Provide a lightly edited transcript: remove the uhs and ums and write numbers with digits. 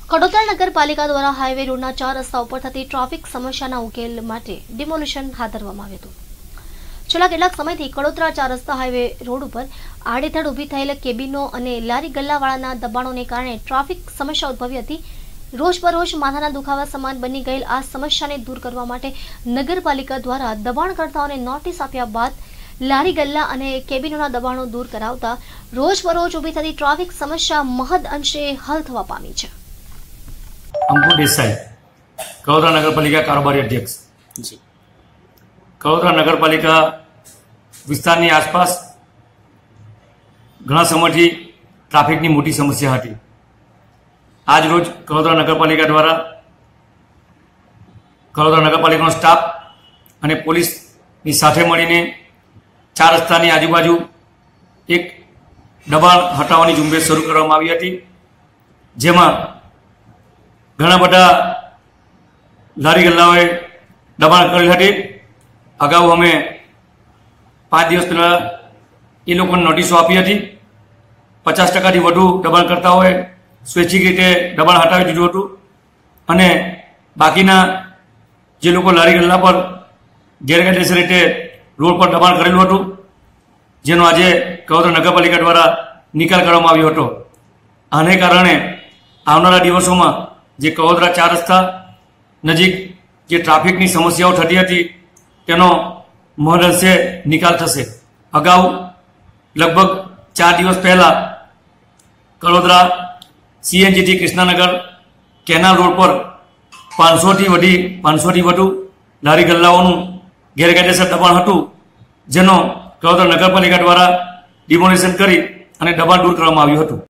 કડોદરા નગરપાલિકા દ્વારા હાઈવે રોડના 4 રસ્તા ઉપર થતી ટ્રાફિક સમસ્યાના ઉકેલ માટે ડિમોલિશન હાથ ધરવામાં આવ્યું હતું। છેલ્લા કેટલાક સમયથી કડોદરા 4 રસ્તા હાઈવે રોડ ઉપર આડેધડ ઊભી થયેલ કેબિનો અને લારી ગલ્લાવાળાના દબાણોને કારણે ટ્રાફિક સમસ્યા ઉદ્ભવી હતી। રોજબરોજ માથાના દુખાવા સમાન બની ગયેલ આ સમસ્યાને દૂર કરવા માટે નગરપાલિકા દ્વારા દબાણકર્તાઓને નોટિસ આપ્યા બાદ લારી ગલ્લા અને કેબિનોના દબાણો દૂર કરાવતા રોજબરોજ ઊભી થતી ટ્રાફિક સમસ્યા મહદ અંશે હલ થવા પામી છે। अंकुर देसाई, कड़ोदरा नगरपालिका कारोबारी अध्यक्ष जी। कड़ोदरा नगरपालिका विस्तारनी आसपास घणा समयथी ट्राफिकनी मोटी समस्या हती। आज रोज कड़ोदरा नगरपालिका द्वारा कड़ोदरा नगरपालिकानो स्टाफ अने पोलीसनी साथे मळीने 4 रस्तानी आजुबाजु एक दबाण हटावવાની ઝુંબેશ શરૂ કરવામાં આવી હતી, જેમાં घणा बधा लारी गल्लाओए दबाण करेल हती। अगाऊ अमे 5 दिवस पहला ए लोकोने नोटिसो आपी हती। 50% थी वधु दबाणकर्ताओए स्वैच्छिक रीते दबाण हटावी दीधुं हतुं अने बाकीना जे लोको लारी गल्ला पर गैरकायदेसर रीते रोड पर दबाण करेलुं हतुं, जेनो आजे कड़ोदरा नगरपालिका द्वारा निकाल करवामां आव्यो हतो। आने कारणे आवनारा दिवसोमां जे कड़ोदरा 4 रस्ता नजीक जे ट्राफिकनी समस्याओ थती हती तेनो महद अंशे निकाल थशे। अगाऊ लगभग 4 दिवस पहला कड़ोदरा सीएनजी थी कृष्णानगर केनाल रोड पर 500 थी वधु लारी गल्लाओनुं गैरकायदेसर दबाण हतुं, जेनो कड़ोदरा नगरपालिका द्वारा डिमोलिशन करी अने दबाण दूर करवामां आव्युं हतुं।